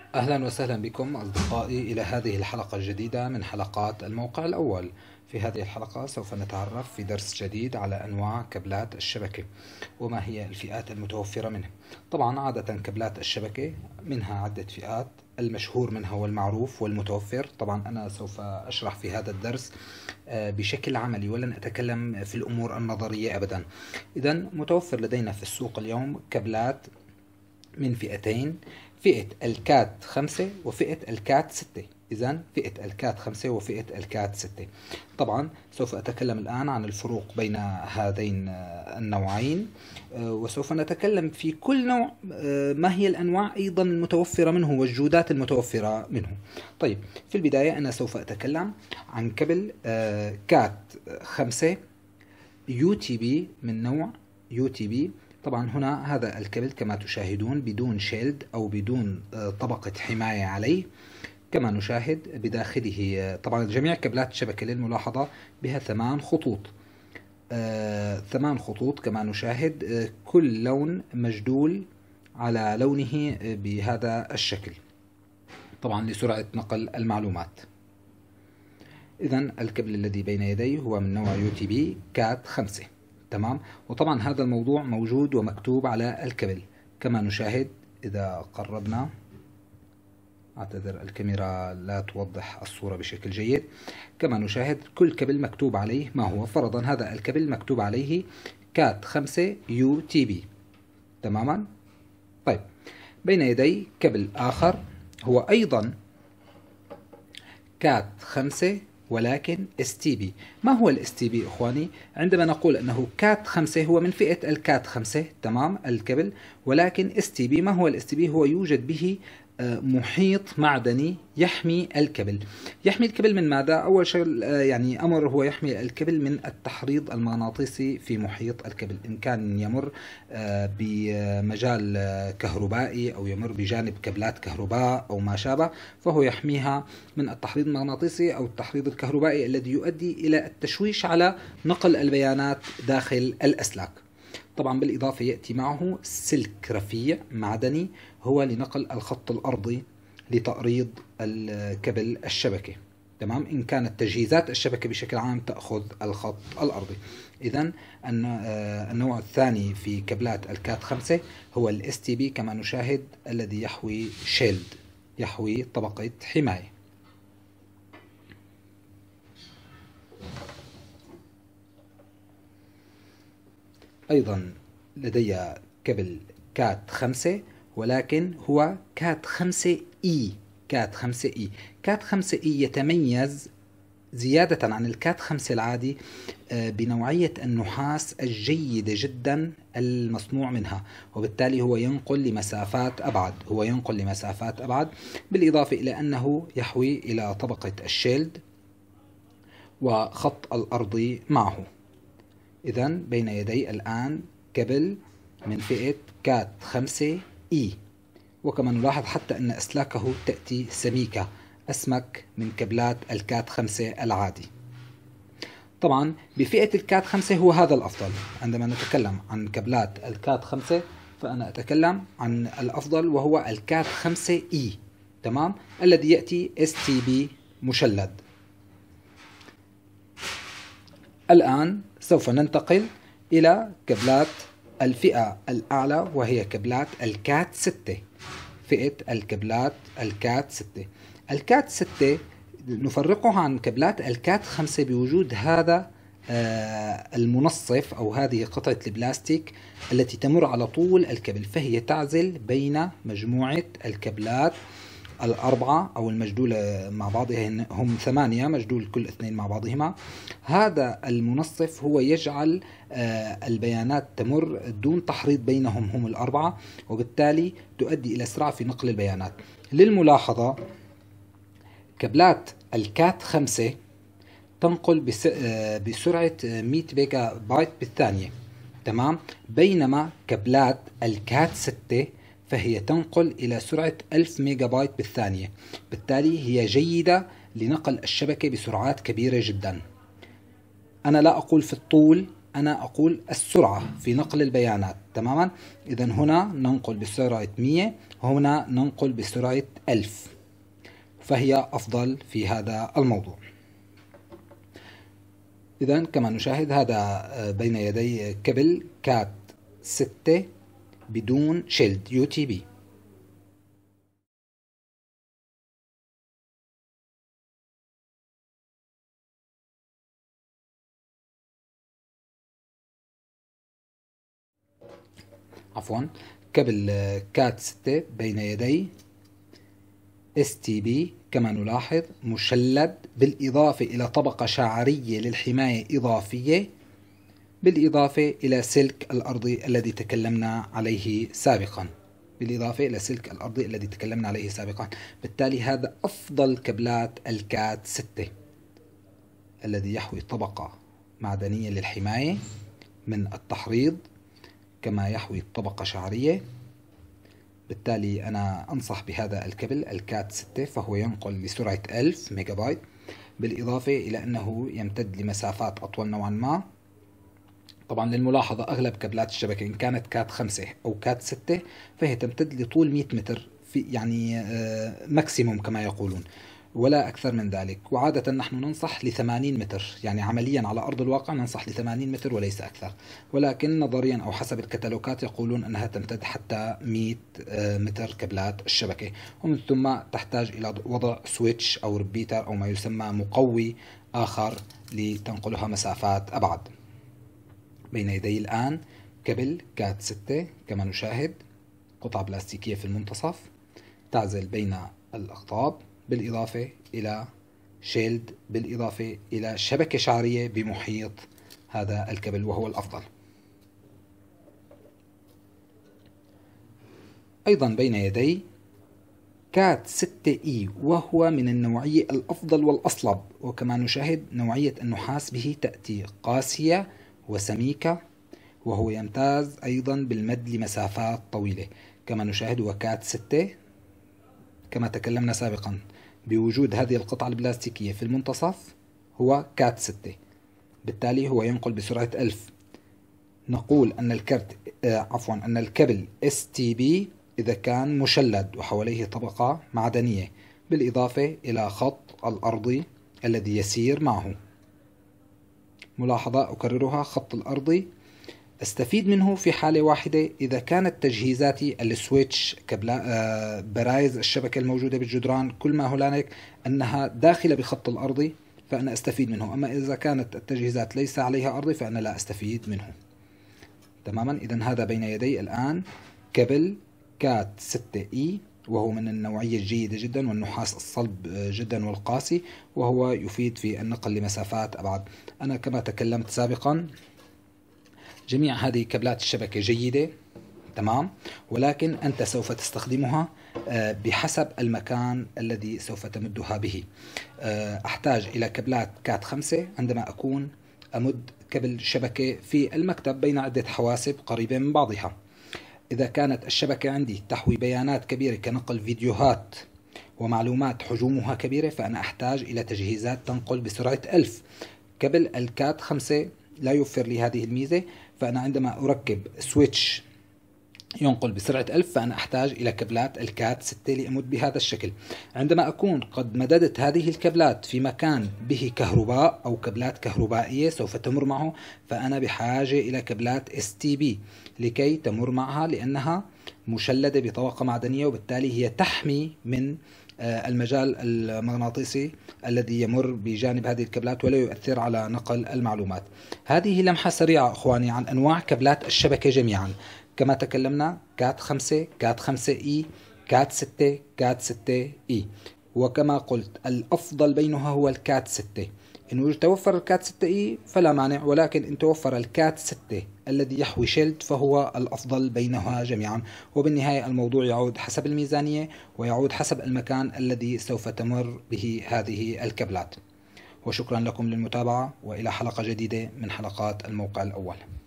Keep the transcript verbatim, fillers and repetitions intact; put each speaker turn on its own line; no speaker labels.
أهلا وسهلا بكم أصدقائي إلى هذه الحلقة الجديدة من حلقات الموقع الأول. في هذه الحلقة سوف نتعرف في درس جديد على أنواع كابلات الشبكة وما هي الفئات المتوفرة منه. طبعا عادة كابلات الشبكة منها عدة فئات، المشهور منها والمعروف والمتوفر. طبعا أنا سوف أشرح في هذا الدرس بشكل عملي ولن أتكلم في الأمور النظرية أبدا. إذا متوفر لدينا في السوق اليوم كابلات من فئتين، فئة الكات خمسة وفئة الكات ستة. إذن فئة الكات خمسة وفئة الكات ستة. طبعا سوف أتكلم الآن عن الفروق بين هذين النوعين، وسوف نتكلم في كل نوع ما هي الأنواع أيضا المتوفرة منه والجودات المتوفرة منه. طيب، في البداية أنا سوف أتكلم عن كابل كات خمسة يو تي بي من نوع يو تي بي. طبعا هنا هذا الكابل كما تشاهدون بدون شيلد أو بدون طبقة حماية عليه، كما نشاهد بداخله. طبعا جميع كابلات الشبكة للملاحظة بها ثمان خطوط، آه، ثمان خطوط كما نشاهد، آه، كل لون مجدول على لونه بهذا الشكل، طبعا لسرعة نقل المعلومات. إذن الكابل الذي بين يدي هو من نوع يو تي بي كات خمسة. تمام. وطبعا هذا الموضوع موجود ومكتوب على الكابل كما نشاهد. إذا قربنا، أعتذر الكاميرا لا توضح الصورة بشكل جيد. كما نشاهد كل كابل مكتوب عليه ما هو. فرضا هذا الكابل مكتوب عليه كات خمسة يو تي بي. تماما. طيب، بين يدي كابل آخر هو أيضا كات خمسة ولكن اس تي بي. ما هو الاس تي بي اخواني؟ عندما نقول انه كات خمسة هو من فئة الكات خمسة، تمام، الكابل، ولكن اس تي بي، ما هو الاس تي بي؟ هو يوجد به محيط معدني يحمي الكابل. يحمي الكابل من ماذا؟ أول شيء يعني أمر هو يحمي الكابل من التحريض المغناطيسي في محيط الكابل، إن كان يمر بمجال كهربائي أو يمر بجانب كابلات كهرباء أو ما شابه، فهو يحميها من التحريض المغناطيسي أو التحريض الكهربائي الذي يؤدي إلى التشويش على نقل البيانات داخل الأسلاك. طبعا بالإضافة يأتي معه سلك رفيع معدني هو لنقل الخط الأرضي لتأريض الكابل الشبكة. تمام، إن كانت تجهيزات الشبكة بشكل عام تأخذ الخط الأرضي. إذن النوع الثاني في كابلات الكات خمسة هو الاس تي بي كما نشاهد، الذي يحوي شيلد، يحوي طبقة حماية. أيضا لدي كابل كات خمسة ولكن هو كات خمسة إي. كات خمسة إي كات خمسة إي يتميز زيادة عن الكات خمسة العادي بنوعية النحاس الجيدة جدا المصنوع منها، وبالتالي هو ينقل لمسافات أبعد هو ينقل لمسافات أبعد بالإضافة إلى أنه يحوي إلى طبقة الشيلد وخط الأرضي معه. إذن بين يدي الآن كابل من فئة كات خمسة إي، وكما نلاحظ حتى أن أسلاكه تأتي سميكة، أسمك من كابلات الكات خمسة العادي. طبعا بفئة الكات خمسة هو هذا الأفضل. عندما نتكلم عن كابلات الكات خمسة فأنا أتكلم عن الأفضل وهو الكات خمسة إي، تمام، الذي يأتي اس تي بي مشلد. الآن سوف ننتقل إلى كابلات الفئة الأعلى وهي كابلات الكات ستة. فئة الكابلات الكات ستة. الكات ستة نفرقها عن كابلات الكات خمسة بوجود هذا المنصف أو هذه قطعة البلاستيك التي تمر على طول الكابل، فهي تعزل بين مجموعة الكابلات الأربعة أو المجدولة مع بعضها، هم ثمانية مجدول كل اثنين مع بعضهما. هذا المنصف هو يجعل البيانات تمر دون تحريض بينهم هم الأربعة، وبالتالي تؤدي إلى إسراع في نقل البيانات. للملاحظة، كابلات الكات خمسة تنقل بسرعة مئة ميجا بايت بالثانية، تمام، بينما كابلات الكات ستة فهي تنقل إلى سرعة ألف ميجا بايت بالثانية، بالتالي هي جيدة لنقل الشبكة بسرعات كبيرة جدا. أنا لا أقول في الطول أنا أقول السرعة في نقل البيانات. تماما. إذا هنا ننقل بسرعة مئة، وهنا ننقل بسرعة ألف، فهي أفضل في هذا الموضوع. إذا كما نشاهد هذا بين يدي كابل كات ستة بدون شيلد يو تي بي. عفوا كابل كات ستة بين يدي اس تي بي كما نلاحظ مشلد، بالإضافة إلى طبقة شعرية للحماية إضافية، بالإضافة إلى سلك الأرضي الذي تكلمنا عليه سابقا بالإضافة إلى سلك الأرضي الذي تكلمنا عليه سابقا. بالتالي هذا أفضل كابلات الكات ستة الذي يحوي طبقة معدنية للحماية من التحريض كما يحوي طبقة شعرية. بالتالي أنا أنصح بهذا الكابل الكات ستة، فهو ينقل بسرعة ألف ميجا بايت، بالإضافة إلى أنه يمتد لمسافات أطول نوعا ما. طبعا للملاحظة أغلب كابلات الشبكة إن كانت كات خمسة أو كات ستة فهي تمتد لطول مئة متر، في يعني ماكسيموم كما يقولون، ولا أكثر من ذلك. وعادة نحن ننصح لثمانين متر، يعني عمليا على أرض الواقع ننصح لثمانين متر وليس أكثر، ولكن نظريا أو حسب الكتالوجات يقولون أنها تمتد حتى مئة متر كابلات الشبكة. ومن ثم تحتاج إلى وضع سويتش أو ريبيتر أو ما يسمى مقوي آخر لتنقلها مسافات أبعد. بين يدي الآن كابل كات ستة كما نشاهد، قطعة بلاستيكية في المنتصف تعزل بين الأقطاب، بالإضافة إلى شيلد، بالإضافة إلى شبكة شعرية بمحيط هذا الكابل وهو الأفضل. أيضا بين يدي كات ستة إي، وهو من النوعية الأفضل والأصلب، وكما نشاهد نوعية النحاس به تأتي قاسية وسميكة، وهو يمتاز أيضا بالمد لمسافات طويلة كما نشاهد. وكات ستة كما تكلمنا سابقا بوجود هذه القطعة البلاستيكية في المنتصف هو كات ستة، بالتالي هو ينقل بسرعة ألف. نقول أن الكرت آه عفوا أن الكابل اس تي بي إذا كان مشلد وحواليه طبقة معدنية، بالإضافة إلى خط الأرضي الذي يسير معه. ملاحظة أكررها، خط الأرضي استفيد منه في حالة واحدة إذا كانت تجهيزاتي السويتش كبلا برايز الشبكة الموجودة بالجدران كل ما هنالك أنها داخلة بخط الأرضي فأنا أستفيد منه، أما إذا كانت التجهيزات ليس عليها أرضي فأنا لا أستفيد منه. تماما. إذا هذا بين يدي الآن كابل كات ستة إي، وهو من النوعية الجيدة جدا والنحاس الصلب جدا والقاسي، وهو يفيد في النقل لمسافات أبعد. أنا كما تكلمت سابقا جميع هذه كابلات الشبكة جيدة، تمام، ولكن أنت سوف تستخدمها بحسب المكان الذي سوف تمدها به. أحتاج إلى كابلات كات خمسة عندما أكون أمد كابل شبكة في المكتب بين عدة حواسب قريبة من بعضها. إذا كانت الشبكة عندي تحوي بيانات كبيرة كنقل فيديوهات ومعلومات حجومها كبيرة فأنا أحتاج إلى تجهيزات تنقل بسرعة ألف. كابل الكات خمسة لا يوفر لي هذه الميزة، فأنا عندما أركب سويتش ينقل بسرعة ألف فأنا أحتاج إلى كابلات الكات ستة لأمد بهذا الشكل. عندما أكون قد مددت هذه الكابلات في مكان به كهرباء أو كابلات كهربائية سوف تمر معه فأنا بحاجة إلى كابلات اس تي بي لكي تمر معها، لأنها مشلدة بطبقة معدنية وبالتالي هي تحمي من المجال المغناطيسي الذي يمر بجانب هذه الكابلات ولا يؤثر على نقل المعلومات. هذه لمحة سريعة أخواني عن أنواع كابلات الشبكة جميعا. كما تكلمنا كات خمسة، كات خمسة إي، كات ستة، كات ستة إي، وكما قلت الأفضل بينها هو الكات ستة. إن توفر الكات ستة إي فلا مانع، ولكن إن توفر الكات ستة الذي يحوي شيلد فهو الأفضل بينها جميعا. وبالنهاية الموضوع يعود حسب الميزانية ويعود حسب المكان الذي سوف تمر به هذه الكابلات. وشكرا لكم للمتابعة، وإلى حلقة جديدة من حلقات الموقع الأول.